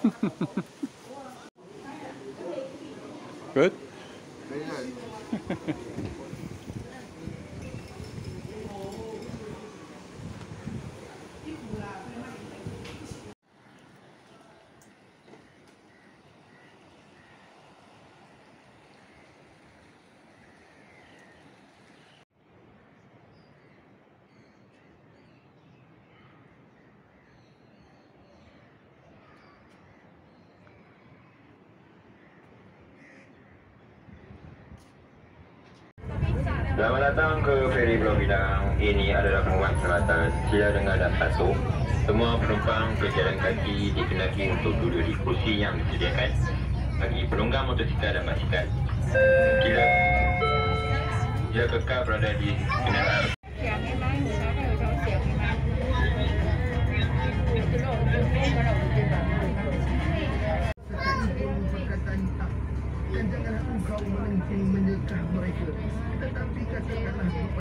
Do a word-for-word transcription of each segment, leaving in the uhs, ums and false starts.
Good? Very nice. Selamat datang ke feri Pulau Pinang. Ini adalah pengumuman selatan. Sila dengar dan patuh. Semua penumpang berjalan kaki dikenaki untuk duduk di kursi yang disediakan bagi penunggang motosikal dan basikal. Sila, sila kekal berada di kendaraan. Dan janganlah engkau melenceng menyekah mereka, tetapi katakanlah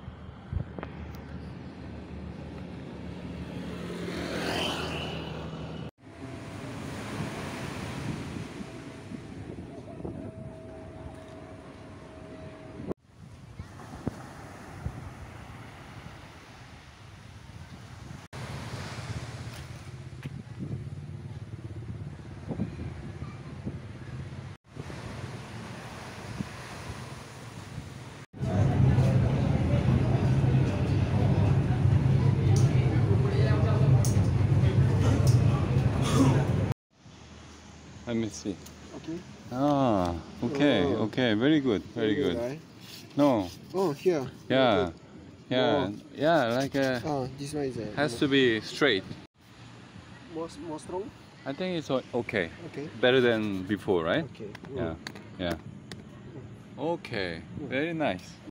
Let me see. okay. Ah, okay, Oh. okay, very good, very good. Right? No, Oh, here. yeah, yeah, Oh. yeah, like uh, Oh, this one is a has to be straight. more, more strong. I think it's o- okay, Okay. better than before, right? Okay. Yeah, yeah. Okay, very nice.